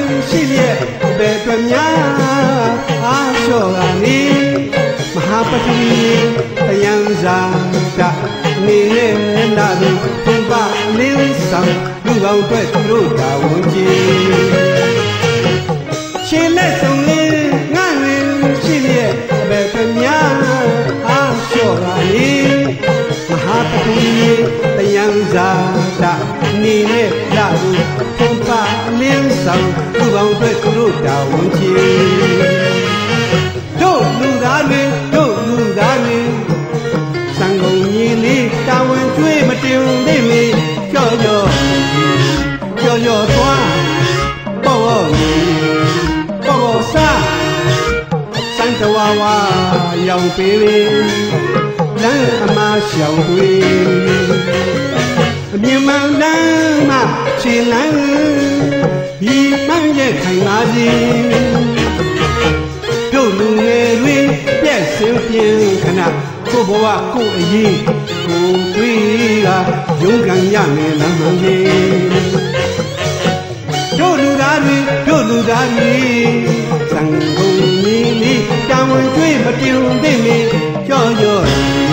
ရှိလျက်ဘယ်အတွက်များအားလျှော့ကနေမဟာပထဝီတယံဇာတနေနဲ့လာသူဘုံပါလင်းဆောင်လူကောင်းအတွက်သူတို့တာဝန်ကြီးရှင်းလက်ဆုံးလေးငါရင်ရှိလျက်ဘယ်အတွက်များအားလျှော့ကနေမဟာပထဝီတယံဇာတနေနဲ့လာသူဘုံပါလင်းဆောင်လူကောင်းအတွက်သူတို့တာဝန်ကြီးတို့လူသားတွေစံကုန်ကြီးလေးတာဝန်ကျွေးမတင်သိမီကြော့သွားပေါ့စားစံတဝါရောင်ပေးလမ်းအမရှောင်တွေအမြင်မှန်လမ်းမှခြေလမ်းဤမှန်ရဲ့ခိုင်ပါစီတို့လူငယ်တွေပြည့်စင်ပြင်းခဏကိုဘဝကိုအရေးကိုတွေးကရုန်းကန်ရမယ်လမ်းမှန်ကြီးတို့လူသားတွေစံကုန်ကြီးလေးတာဝန်ကျွေးမတင်သိမီကြော့သွား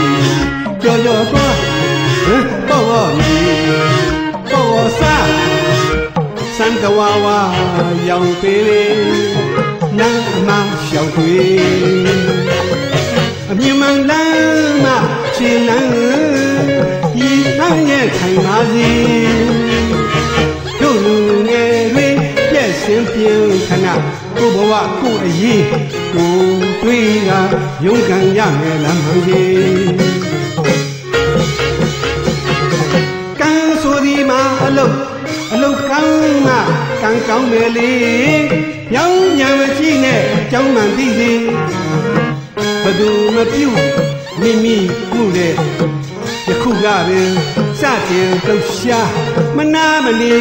ပေါ့စားစံတဝါရောင်ပေးလမ်းအမရှောင်တွေအမြင်မှန်လမ်းမှခြေလမ်းဤအမ်းရဲ့ခိုင်ပါစီတို့လူငယ်တွေပြည့်စင်ပြင်းခဏကိုဘဝကိုအရေးကိုတွေးကရုန်းကန်ရမယ်လမ်းမှန်ကြီးကံဆိုဒီမှာအလုတ်ကောင်းမှကံကောင်းမယ်လေရောင်းညံမကြည့်နဲ့ကြောင်းမှန်သိစီဘသူမပြုမိမိမှုတဲ့ယခုကပင်စတင်လှုပ်ရှားမနာမနေ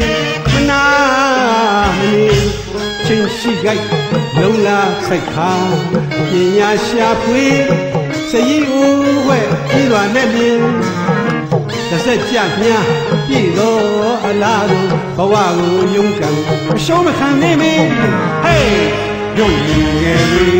ချင်းရှိကြိုက်လုံလာစိုက်ခါပညာရှာဖွေစရီဦးဝဲပြီးသွားနဲ့လင်းတစ်ဆက်ကြမြပြည်တော်အလားတို့ဘဝကိုယုံကန်အရှုံးမခံနိုင်မင်းဟေးယုံကြည်ငယ်လေး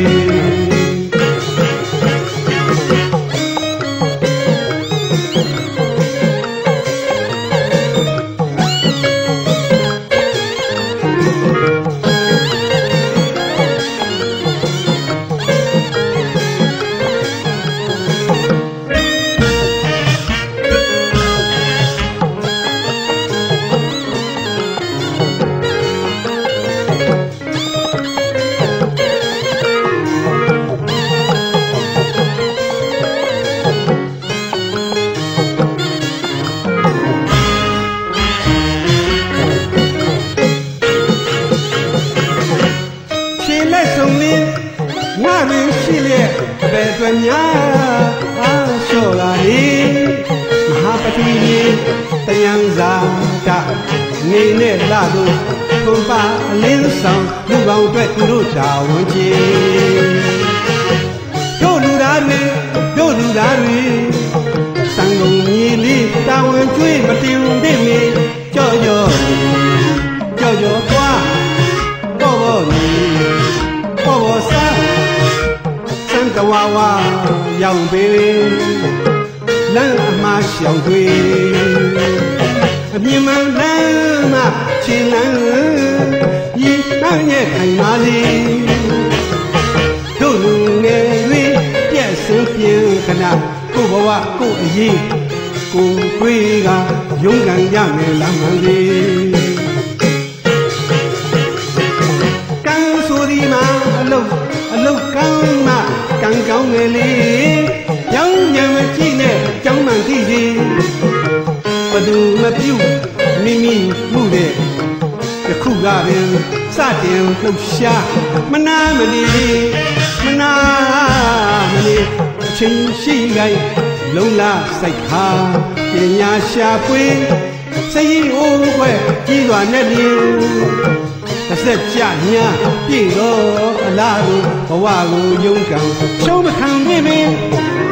ငါရင်ရှိလျက်ဘယ်အတွက်များအားလျှော့လာလေမဟာပထဝီတယံဇာတနေနဲ့လာသူဘုံပါအလင်းဆောင်လူကောင်းအတွက်သူတို့တာဝန်ကြီးတို့လူသားတွေစံကုန်ကြီးလေးတာဝန်ကျွေးမတင်သိမီကြော့သွားပေါ့စားတဝါရောင်ပေးလမ်းအမရှောင်တွေအမြင်မှန်လမ်းမှခြေလမ်းဤအမ်းရဲ့ခိုင်ပါစီတို့လူငယ်တွေပြည့်စင်ပြင်းခဏကိုဘဝကိုအရေးကိုတွေးကရုန်းကန်ရမယ်လမ်းမှန်ကြီးကံဆိုဒီမှာအလုတ်ကောင်းမှကံကောင်းငယ်လေးရောင်းညံမကြည့်နဲ့ကြောင်းမှန်သိစီဘသူမပြုမိမိမှုတဲ့ယခုကပင်စတင်လှုပ်ရှားမနာမနေအချိန်ရှိတိုင်းလုံလာစိုက်ခါပညာရှာဖွေစရီအိုးွယ်ကြီးစွာနဲ့လင်းတစ်ဆက်ကြညာပြည်တော်အလားတို့ဘဝကိုယုံကံရှုံးမခံနိုင်မင်း